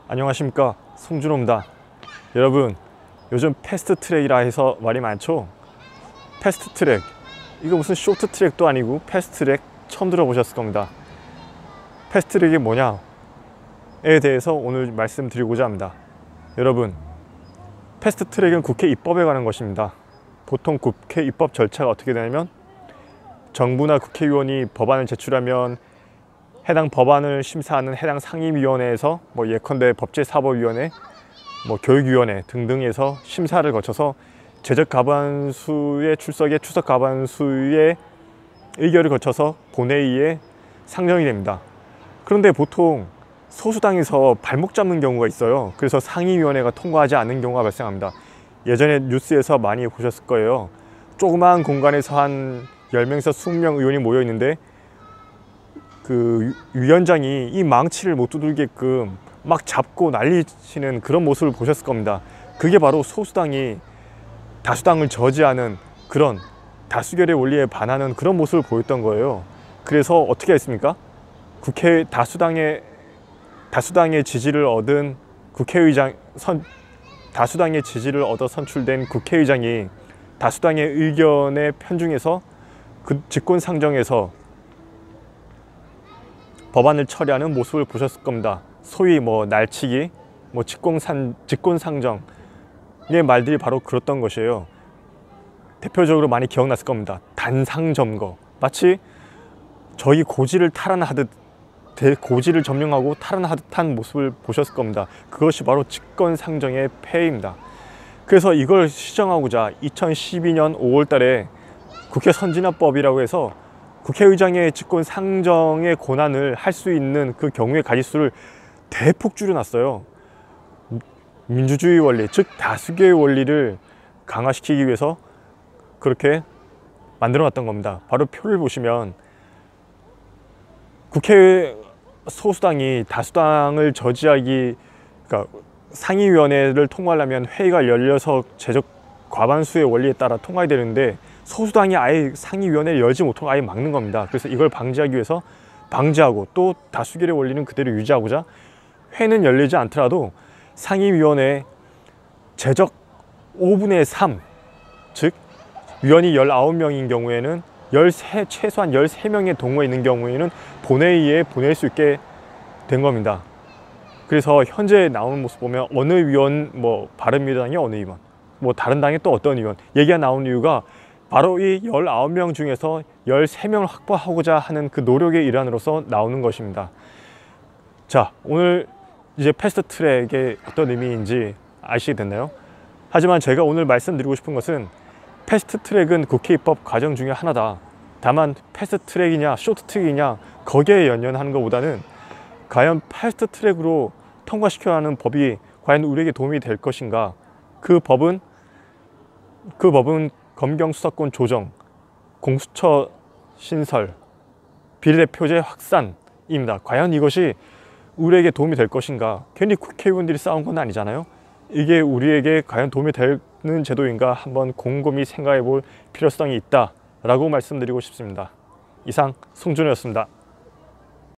안녕하십니까, 송준호입니다. 여러분, 요즘 패스트트랙이라 해서 말이 많죠. 패스트트랙, 이거 무슨 쇼트트랙도 아니고 패스트트랙 처음 들어보셨을 겁니다. 패스트트랙이 뭐냐에 대해서 오늘 말씀드리고자 합니다. 여러분, 패스트트랙은 국회 입법에 관한 것입니다. 보통 국회 입법 절차가 어떻게 되냐면, 정부나 국회의원이 법안을 제출하면 해당 법안을 심사하는 해당 상임위원회에서 예컨대 법제사법위원회, 교육위원회 등등에서 심사를 거쳐서 제적과반수의 출석에 추석과반수의 의결을 거쳐서 본회의에 상정이 됩니다. 그런데 보통 소수당에서 발목 잡는 경우가 있어요. 그래서 상임위원회가 통과하지 않는 경우가 발생합니다. 예전에 뉴스에서 많이 보셨을 거예요. 조그마한 공간에서 한 10명에서 20명 의원이 모여 있는데 그 위원장이 이 망치를 못 두들게끔 막 잡고 난리치는 그런 모습을 보셨을 겁니다. 그게 바로 소수당이 다수당을 저지하는, 그런 다수결의 원리에 반하는 그런 모습을 보였던 거예요. 그래서 어떻게 했습니까? 국회 다수당의 지지를 얻은 다수당의 지지를 얻어 선출된 국회의장이 다수당의 의견에 편중해서 그 직권상정에서 법안을 처리하는 모습을 보셨을 겁니다. 소위 날치기, 직권상정의 말들이 바로 그랬던 것이에요. 대표적으로 많이 기억났을 겁니다. 단상점거, 마치 저희 고지를 탈환하듯, 고지를 점령하고 탈환하듯한 모습을 보셨을 겁니다. 그것이 바로 직권상정의 폐해입니다. 그래서 이걸 시정하고자 2012년 5월 달에 국회 선진화법이라고 해서 국회의장의 직권상정의 권한을 할 수 있는 그 경우의 가지수를 대폭 줄여놨어요. 민주주의 원리, 즉 다수결의 원리를 강화시키기 위해서 그렇게 만들어놨던 겁니다. 바로 표를 보시면 국회 소수당이 다수당을 저지하기, 그러니까 상임위원회를 통과하려면 회의가 열려서 제적 과반수의 원리에 따라 통과해야 되는데, 소수당이 아예 상임위원회를 열지 못하고 아예 막는 겁니다. 그래서 이걸 방지하기 위해서 방지하고, 또 다수결의 원리는 그대로 유지하고자 회는 열리지 않더라도 상임위원회 제적 5분의 3, 즉 위원이 19명인 경우에는 최소한 13명의 동호에 있는 경우에는 본회의에 보낼 수 있게 된 겁니다. 그래서 현재 나오는 모습 보면 어느 위원, 바른미래당의 어느 위원, 다른 당의 또 어떤 위원 얘기가 나오는 이유가 바로 이 19명 중에서 13명을 확보하고자 하는 그 노력의 일환으로서 나오는 것입니다. 자, 오늘 이제 패스트트랙의 어떤 의미인지 아시게 됐나요? 하지만 제가 오늘 말씀드리고 싶은 것은, 패스트트랙은 국회 입법 과정 중에 하나다. 다만 패스트트랙이냐 쇼트트랙이냐 거기에 연연하는 것보다는 과연 패스트트랙으로 통과시켜야 하는 법이 과연 우리에게 도움이 될 것인가. 그 법은 검경수사권 조정, 공수처 신설, 비례대표제 확산입니다. 과연 이것이 우리에게 도움이 될 것인가. 괜히 국회의원들이 싸운 건 아니잖아요. 이게 우리에게 과연 도움이 되는 제도인가 한번 곰곰이 생각해 볼 필요성이 있다라고 말씀드리고 싶습니다. 이상 송준호였습니다.